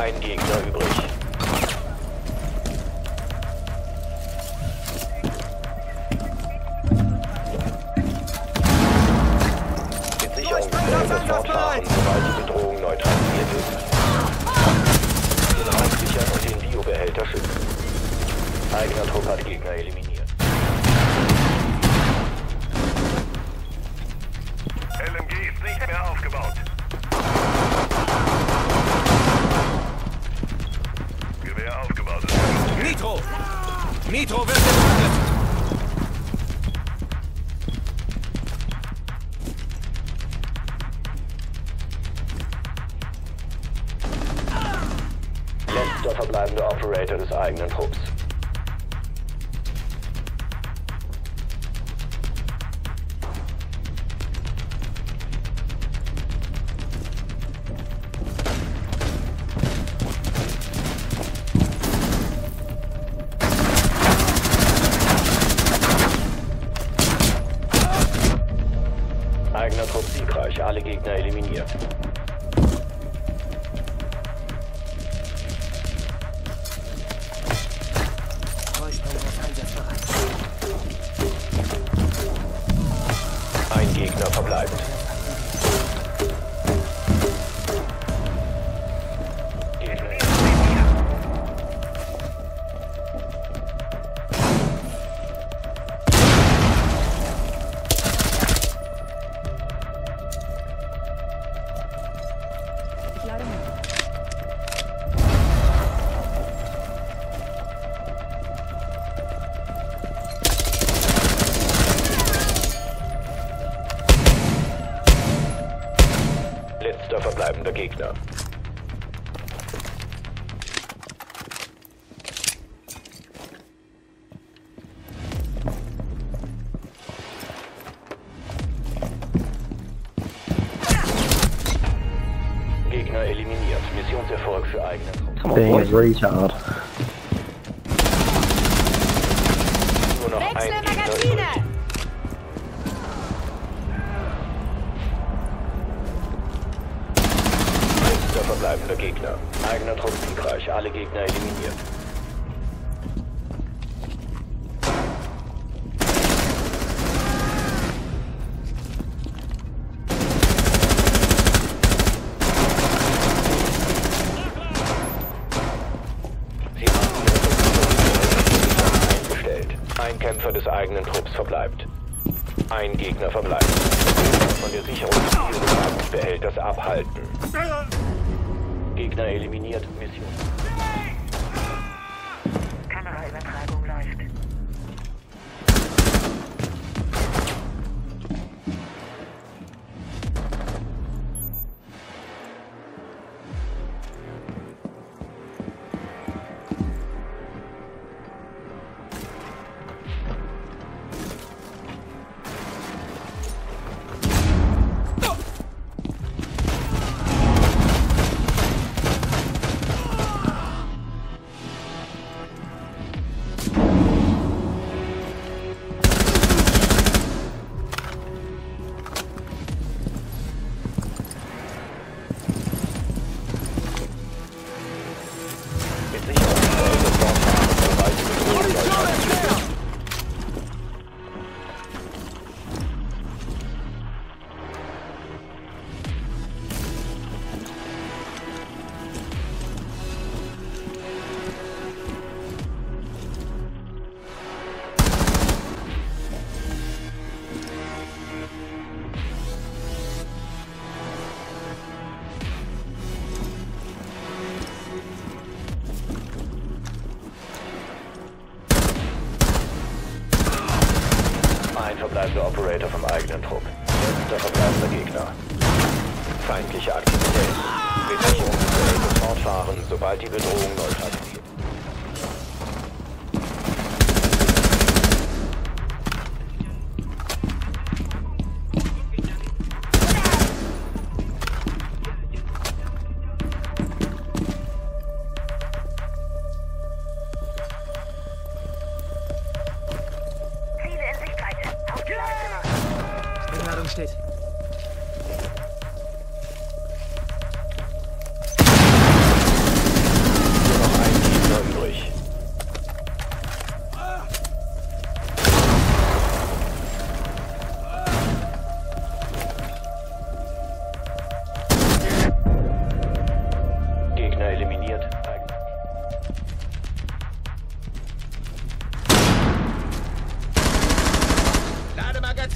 ein Gegner übrig. Mit Sicherungsbefehl fortfahren, sobald die Bedrohung neutralisiert ist. Den Raum sichern und den Biobehälter schützen. Eigener Trupp hat Gegner eliminiert. LMG ist nicht mehr aufgebaut. Gewehr aufgebaut. Nitro! Nitro wird gelandet! Letzter verbleibender Operator des eigenen Trupps. Eigener Trupp siegreich, alle Gegner eliminiert. Ein Gegner verbleibt. Letzter verbleibender Gegner. Gegner eliminiert. Missionserfolg für eigene Truppen. Being a retard. Nur noch ein Gegner übrig. Letzter verbleibender Gegner. Eigener Trupp siegreich, alle Gegner eliminiert. Sie haben ihre Position eingestellt. Ein Kämpfer des eigenen Trupps verbleibt. Ein Gegner verbleibt. Von der Sicherung des Behälters abhalten. Gegner eliminiert. Mission. Kameraübertragung läuft. Mit Sicherungsbehälter fortfahren, sobald die Bedrohung neutralisiert ist. Ein verbleibender Operator vom eigenen Trupp. Letzter verbleibender Gegner. Feindliche Aktivität. Besicherungsbehälter fortfahren, sobald die Bedrohung neutralisiert. Ziele in Sichtweite. Auf die Schlafzimmer. Ladung steht.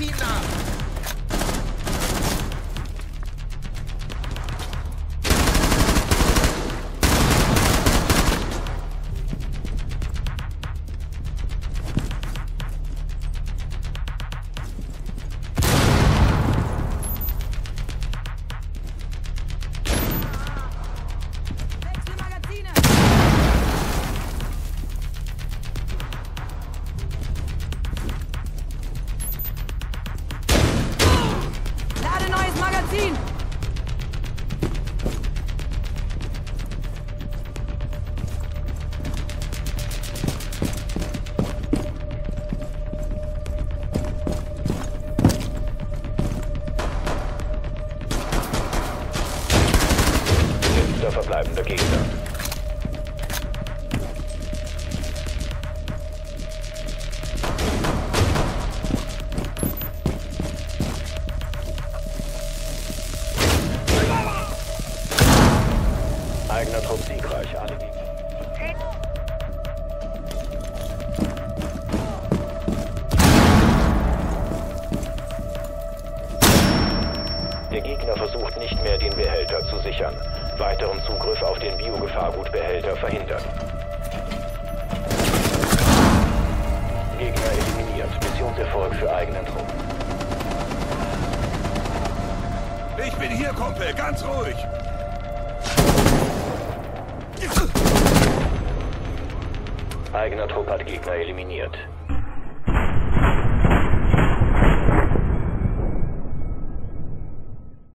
Magazin nach! Verbleibender Gegner. Eigener Trupp siegreich. Alle Gegner. Der Gegner versucht nicht mehr, den Behälter zu sichern. Weiteren Zugriff auf den Biogefahrgutbehälter verhindern. Gegner eliminiert. Missionserfolg für eigenen Trupp. Ich bin hier, Kumpel, ganz ruhig. Eigener Trupp hat Gegner eliminiert.